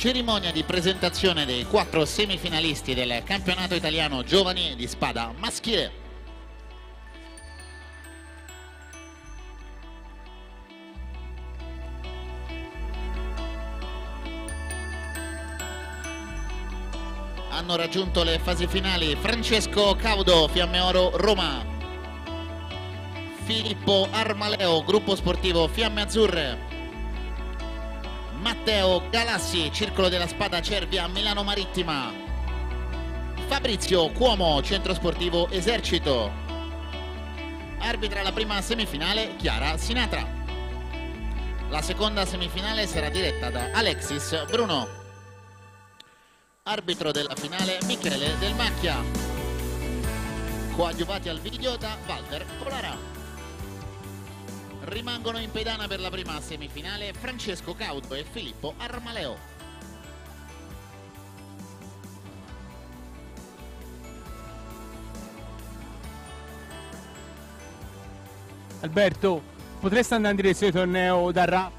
Cerimonia di presentazione dei 4 semifinalisti del campionato italiano giovani di spada maschile. Hanno raggiunto le fasi finali Francesco Caudo, Fiamme Oro Roma, Filippo Armaleo, gruppo sportivo Fiamme Azzurre, Matteo Galassi, Circolo della Spada Cervia Milano Marittima, Fabrizio Cuomo, Centro Sportivo Esercito. Arbitra la prima semifinale Chiara Sinatra. La seconda semifinale sarà diretta da Alexis Bruno. Arbitro della finale Michele Del Macchia, coadiuvati al video da Walter Polara. Rimangono in pedana per la prima semifinale Francesco Caudo e Filippo Armaleo. Alberto, potresti andare in direzione del torneo Darra?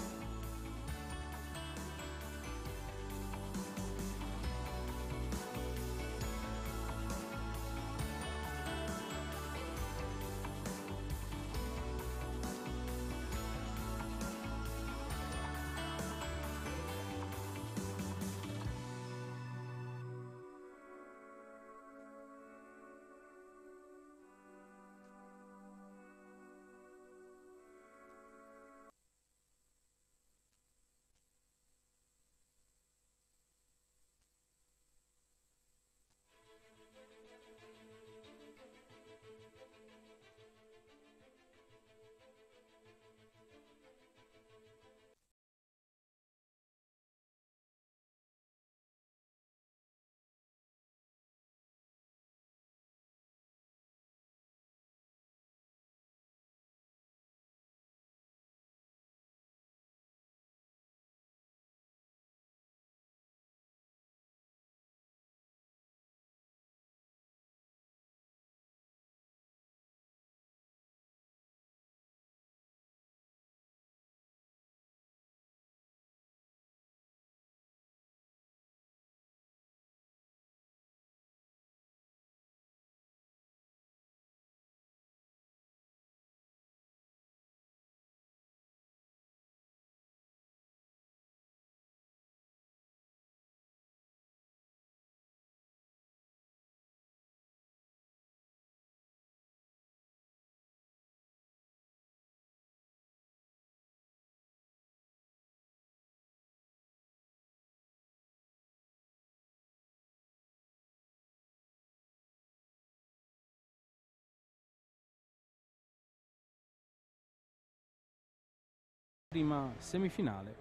Prima semifinale,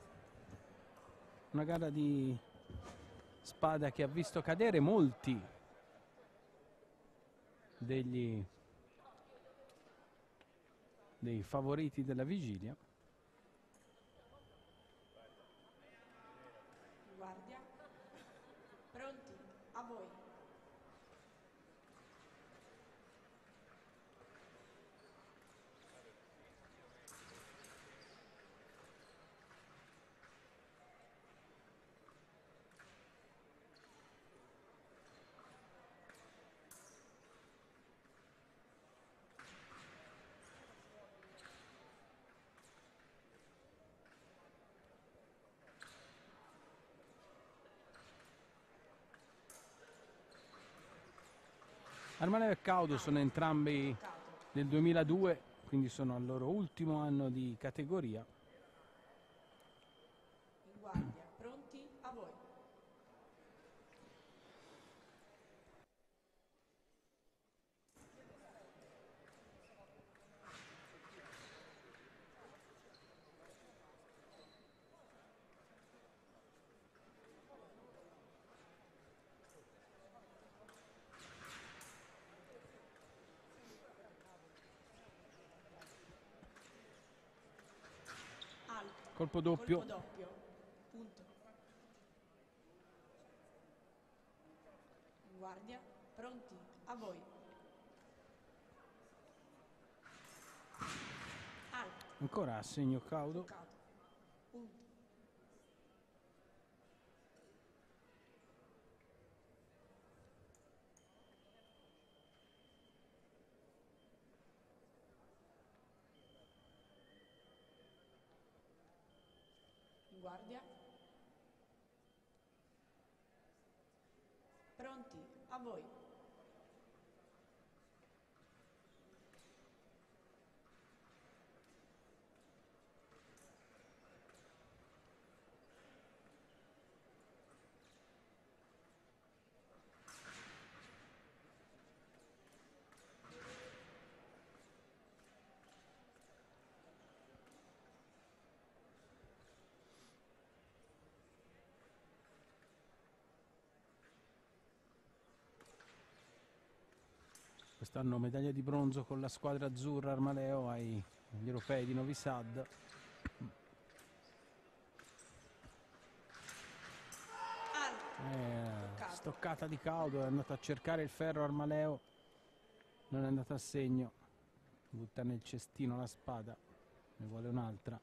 una gara di spada che ha visto cadere molti dei favoriti della vigilia. Guardia, pronti, a voi. Armaleo e Caudo sono entrambi del 2002, quindi sono al loro ultimo anno di categoria. In guardia, pronti, a voi. Colpo doppio. Colpo doppio. Punto. In guardia, pronti, a voi. Ancora a segno Caudo. Punto. guardia, pronti, a voi. Quest'anno medaglia di bronzo con la squadra azzurra Armaleo agli europei di Novi Sad. Stoccata di Caudo, è andato a cercare il ferro Armaleo, non è andato a segno, butta nel cestino la spada, ne vuole un'altra.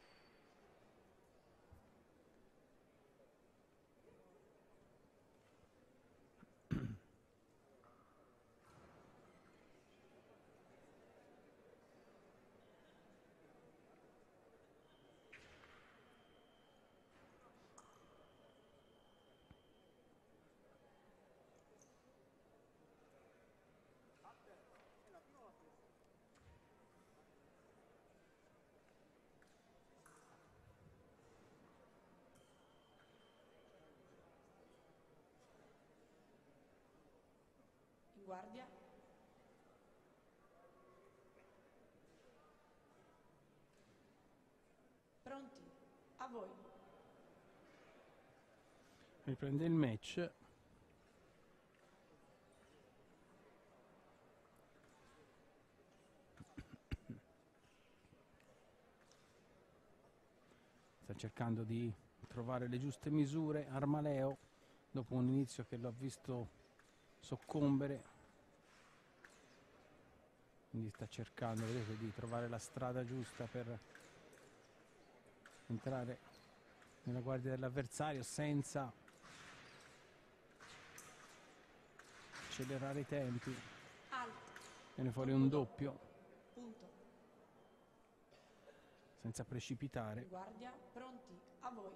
In guardia, pronti, a voi. Riprende il match. Sta cercando di trovare le giuste misure Armaleo dopo un inizio che lo ha visto soccombere, quindi sta cercando, vedete, di trovare la strada giusta per entrare nella guardia dell'avversario senza accelerare i tempi. Alto, Viene fuori un doppio punto. senza precipitare. In guardia, pronti, a voi.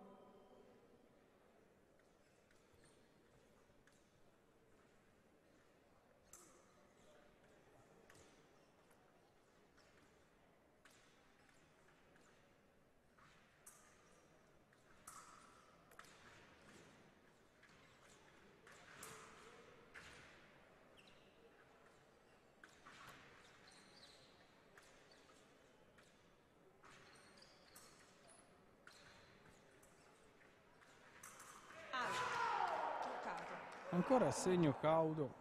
Ancora a segno Caudo.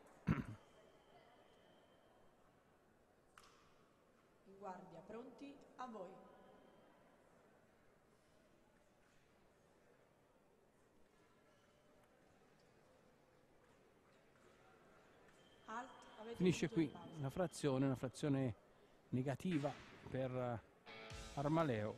In guardia, pronti, a voi. Alt, avete Finisce tutto in qui pausa. una frazione negativa per Armaleo.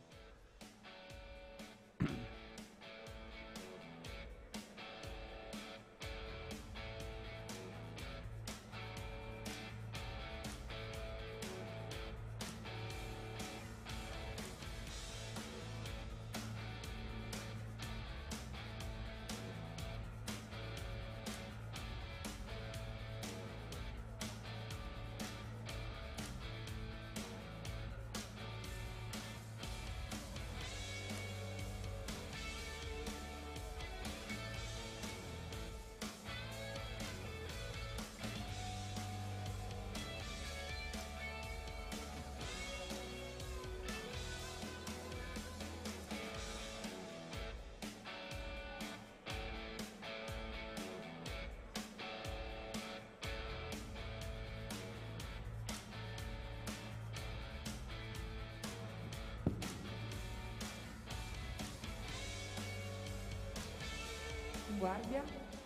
In guardia.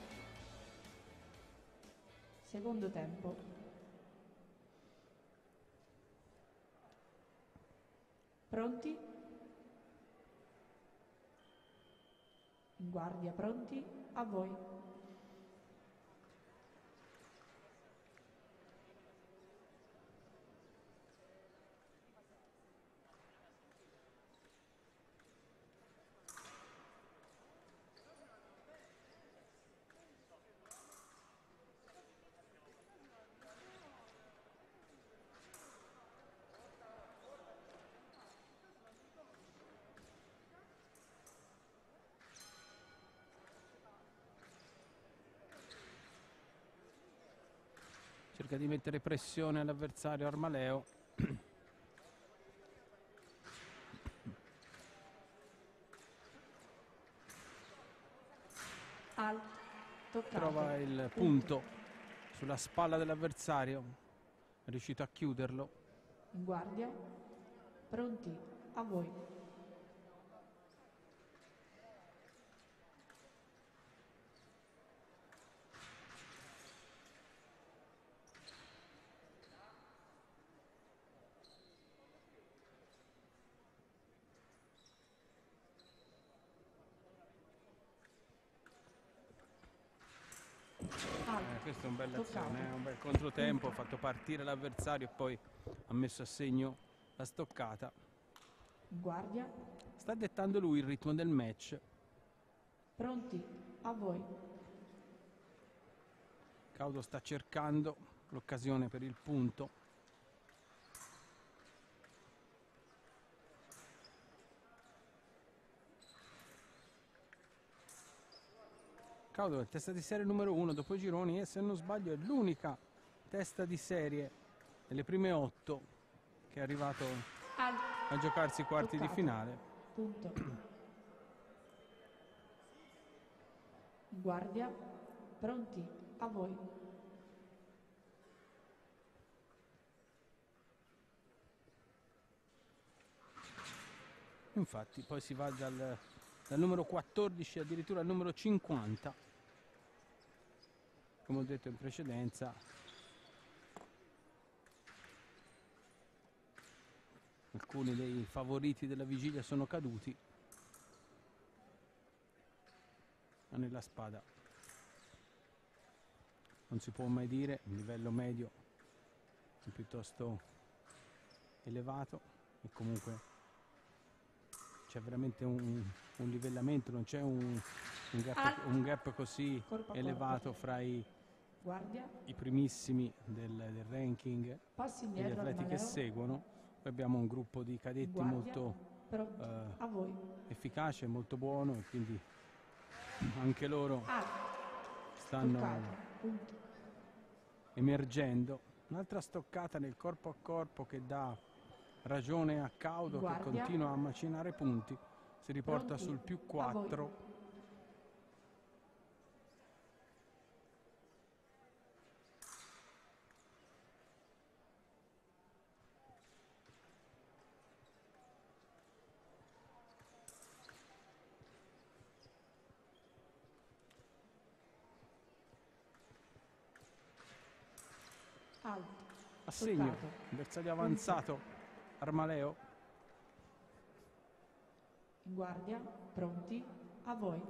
Secondo tempo. Pronti? In guardia, pronti? A voi. cerca di mettere pressione all'avversario Armaleo. Toccato. Trova il punto sulla spalla dell'avversario, è riuscito a chiuderlo. In guardia, pronti, a voi. Questa è una bella azione, un bel controtempo, ha fatto partire l'avversario e poi ha messo a segno la stoccata. In guardia, Sta dettando lui il ritmo del match. pronti, a voi. Caudo sta cercando l'occasione per il punto. Caudo è testa di serie numero 1 dopo i gironi e, se non sbaglio, è l'unica testa di serie delle prime 8 che è arrivato a giocarsi i quarti di finale. Punto. In guardia, pronti, a voi. Infatti poi si va dal numero 14 addirittura al numero 50. Come ho detto in precedenza, alcuni dei favoriti della vigilia sono caduti, ma nella spada non si può mai dire, il livello medio è piuttosto elevato e comunque c'è veramente un livellamento, non c'è un gap così Corpo a elevato corpo. fra i Guardia, primissimi del ranking passi degli indietro, atleti che Armaleo. seguono. Poi abbiamo un gruppo di cadetti Guardia, molto pronti, a voi. efficace, molto buono, e quindi anche loro stanno Toccato, punto. emergendo. Un'altra stoccata nel corpo a corpo che dà ragione a Caudo, che Guardia. continua a macinare punti, si riporta Pronti, sul più a voi. 4. Alto. Assegno, Toccato. bersaglio avanzato, Armaleo. In guardia, pronti, a voi.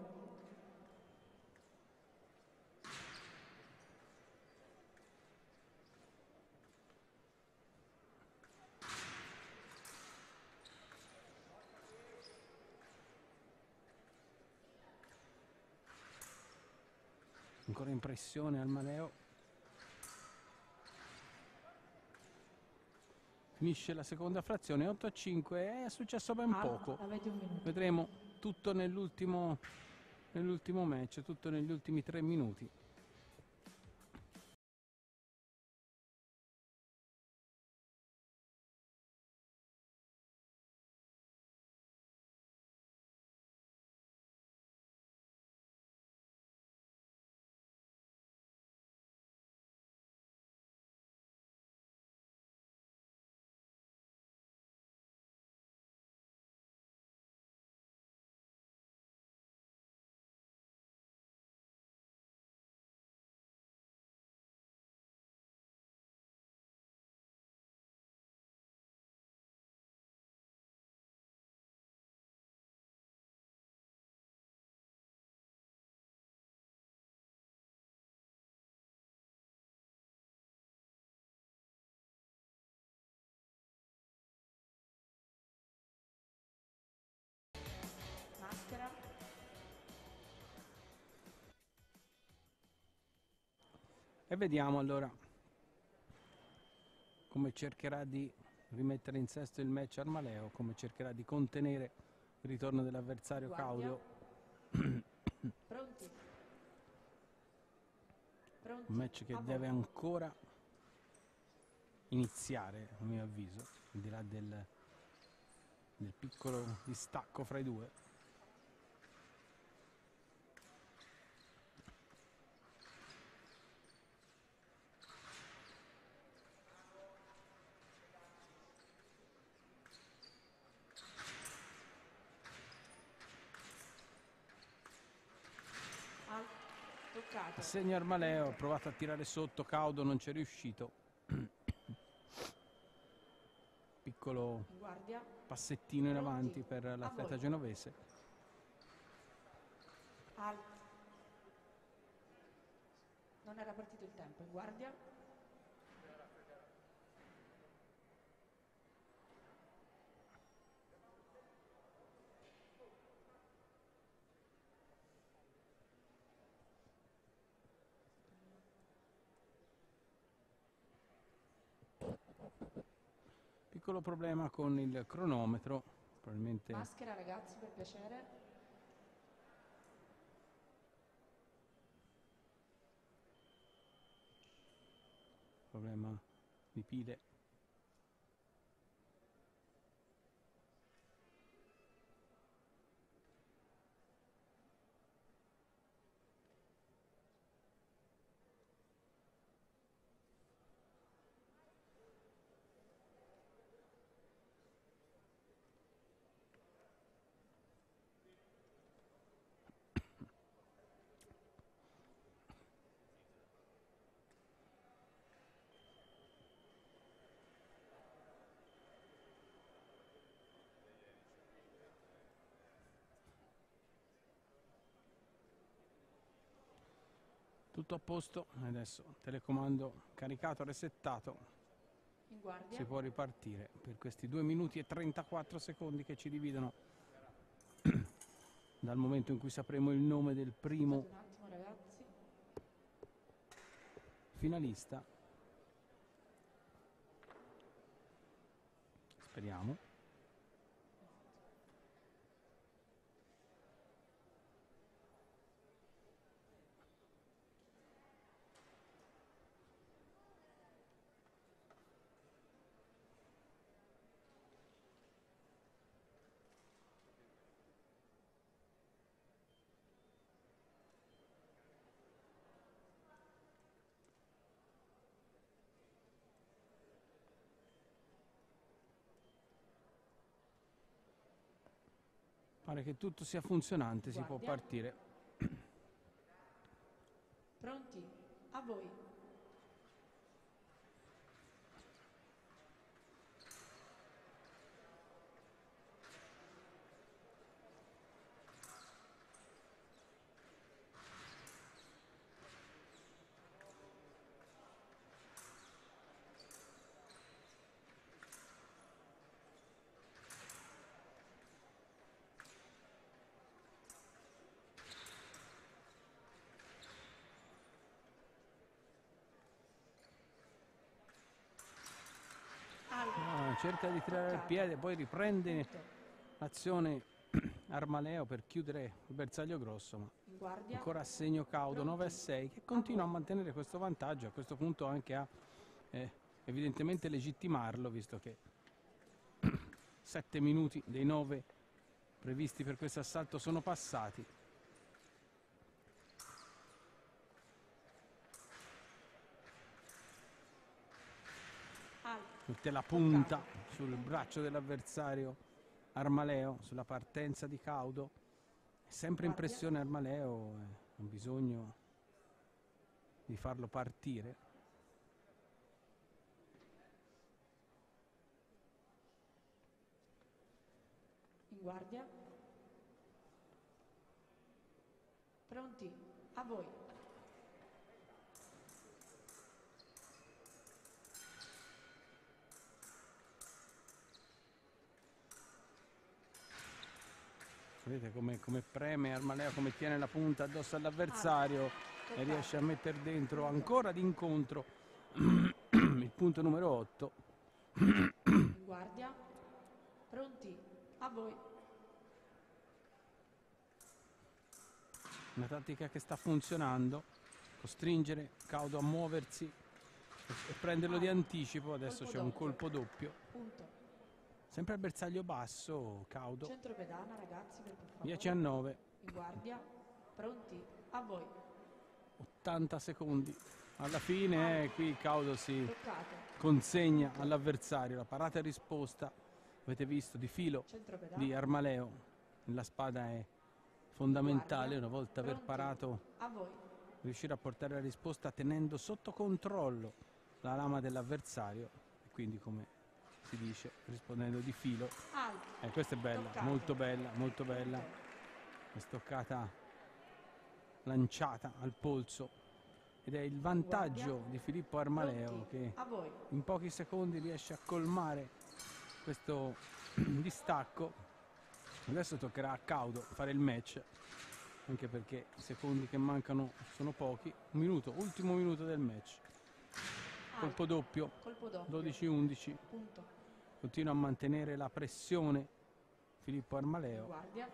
Ancora in pressione Armaleo. Finisce la seconda frazione, 8-5, è successo ben poco. Avete un minuto. Vedremo tutto nell'ultimo match, tutto negli ultimi 3 minuti. Maschera. E vediamo allora come cercherà di rimettere in sesto il match Armaleo, come cercherà di contenere il ritorno dell'avversario Guardia. Caudo. Pronti. Un match che a voi. deve ancora iniziare, a mio avviso, al di là del piccolo distacco fra i due. Toccato. Segno Armaleo, ha provato a tirare sotto, Caudo non c'è riuscito. Piccolo In guardia. passettino in Pronti. avanti per l'atleta voi. genovese. Alt. Non era partito il tempo. In guardia. Piccolo problema con il cronometro, probabilmente Maschera, ragazzi, per piacere. problema di pile. Tutto a posto, adesso telecomando caricato, resettato, In guardia. si può ripartire per questi 2 minuti e 34 secondi che ci dividono dal momento in cui sapremo il nome del primo Un attimo, ragazzi. finalista. Speriamo. Pare che tutto sia funzionante, si può Guardia. partire. Pronti? A voi. Cerca di tirare il piede, poi riprende l'azione Armaleo per chiudere il bersaglio grosso, ma In guardia. ancora a segno Caudo, 9-6, che continua a mantenere questo vantaggio, a questo punto anche a evidentemente legittimarlo, visto che 7 minuti dei 9 previsti per questo assalto sono passati. Mette la punta sul braccio dell'avversario Armaleo, sulla partenza di Caudo. È sempre in pressione Armaleo, ha bisogno di farlo partire. In guardia. Pronti? A voi. Vedete come preme Armaleo, come tiene la punta addosso all'avversario e riesce a mettere dentro ancora d'incontro il punto numero 8. In guardia. Pronti? A voi. Una tattica che sta funzionando, costringere Caudo a muoversi e prenderlo di anticipo. Adesso Colpo c'è un doppio. colpo doppio, Punto. sempre al bersaglio basso, Caudo. Centro pedana, ragazzi, per favore. 10-9, In guardia. Pronti? A voi. 80 secondi. Alla fine qui Caudo si Toccato. consegna all'avversario. La parata e risposta, avete visto, di filo Centro pedana. di Armaleo. La spada è fondamentale, una volta aver Pronti? parato, A voi. riuscire a portare la risposta tenendo sotto controllo la lama dell'avversario e quindi, come si dice, rispondendo di filo. Alto. Questa è bella, Toccato. molto bella, molto bella. La stoccata lanciata al polso, ed è il vantaggio di Filippo Armaleo, Pronti? che A voi. in pochi secondi riesce a colmare questo distacco. Adesso toccherà a Caudo fare il match, anche perché i secondi che mancano sono pochi. Un minuto, ultimo minuto del match. Colpo doppio, Colpo doppio. 12-11. Punto. Continua a mantenere la pressione Filippo In Armaleo. guardia.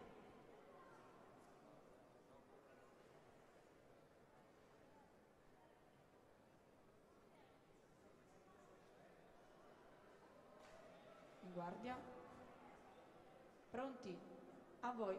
In guardia. Pronti? A voi.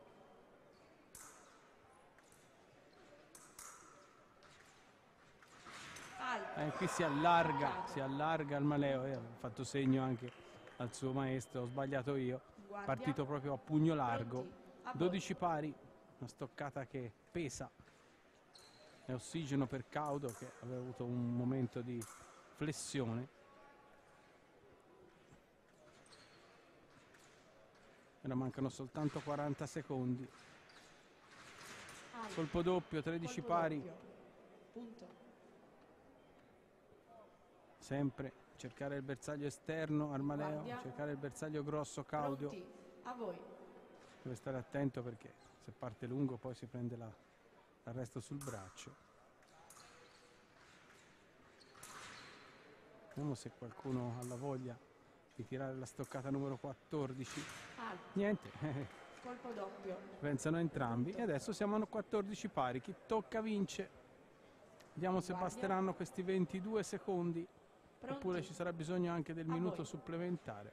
Alto. Qui si allarga Armaleo, ha fatto segno anche al suo maestro, ho sbagliato io, In guardia. partito proprio a pugno largo. Pronti? A voi. 12 pari, una stoccata che pesa, è ossigeno per Caudo, che aveva avuto un momento di flessione. Ora mancano soltanto 40 secondi. Alto. Colpo doppio, 13 Colpo pari. doppio. Punto. Sempre cercare il bersaglio esterno Armaleo, Guardia. cercare il bersaglio grosso Caudio. Pronti? A voi. Deve stare attento perché se parte lungo poi si prende l'arresto sul braccio. Vediamo se qualcuno ha la voglia di tirare la stoccata numero 14. Alto. Niente, Colpo doppio. pensano entrambi. E adesso siamo a 14 pari. Chi tocca vince. Vediamo se Guardia. basteranno questi 22 secondi. Pronti? Oppure ci sarà bisogno anche del A minuto voi. supplementare.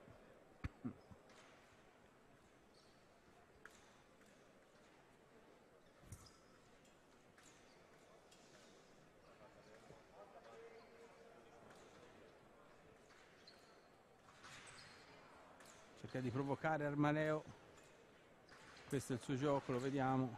Cerca di provocare Armaleo. Questo è il suo gioco, lo vediamo.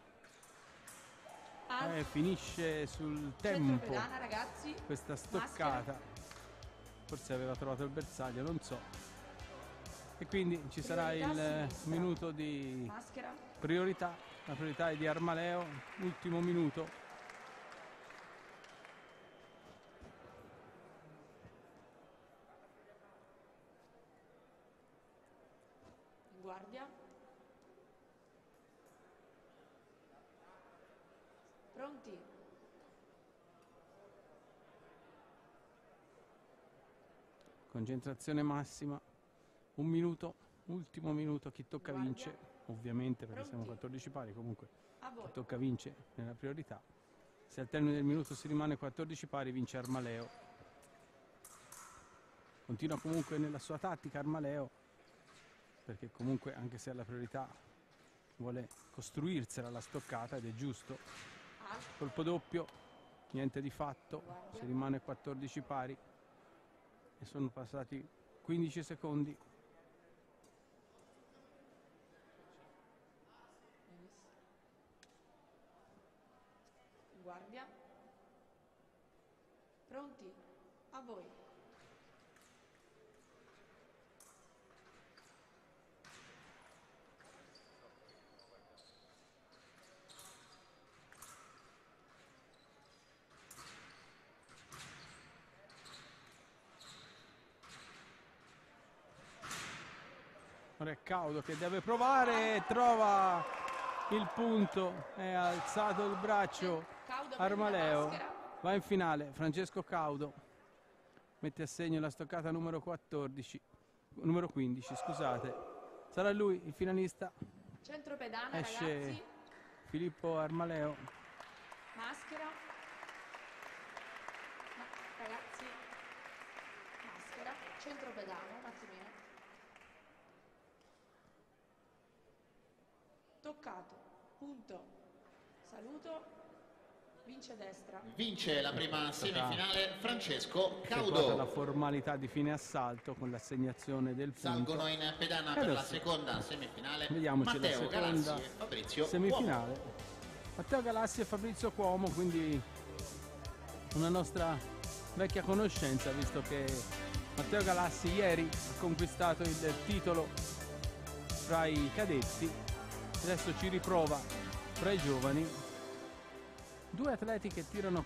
Alto. Finisce sul Centro tempo pedana, ragazzi. questa stoccata. Forse aveva trovato il bersaglio, non so. E quindi ci sarà Priorità il a sinistra. minuto di Maschera. priorità. La priorità è di Armaleo. Ultimo minuto. In guardia. Pronti? Concentrazione massima. Un minuto. Ultimo minuto. Chi tocca Guardia. vince. Ovviamente, perché siamo Pronti? 14 pari. Comunque A voi. chi tocca vince nella priorità. Se al termine del minuto si rimane 14 pari, vince Armaleo. Continua comunque nella sua tattica Armaleo, perché comunque, anche se ha la priorità, vuole costruirsela la stoccata, ed è giusto. Alto. Colpo doppio, niente di fatto, Guardia. si rimane 14 pari e sono passati 15 secondi. In guardia. Pronti? A voi. Ora è Caudo che deve provare e trova il punto, è alzato il braccio Caudo, prendi la Armaleo, maschera. va in finale Francesco Caudo, mette a segno la stoccata numero 15, scusate, sarà lui il finalista. Centro pedana, Esce ragazzi. Filippo Armaleo. Maschera. Ragazzi, maschera, centro pedano, un attimino. Toccato, punto, saluto, vince destra. Vince la prima semifinale Francesco Effettuata la Caudo. formalità di fine assalto con l'assegnazione del punto. Salgono in pedana E per la adesso seconda semifinale vediamoci la Matteo seconda Galassi e Fabrizio semifinale. Matteo Galassi e Fabrizio Cuomo, quindi una nostra vecchia conoscenza, visto che Matteo Galassi ieri ha conquistato il titolo fra i cadetti, adesso ci riprova fra i giovani. Due atleti che tirano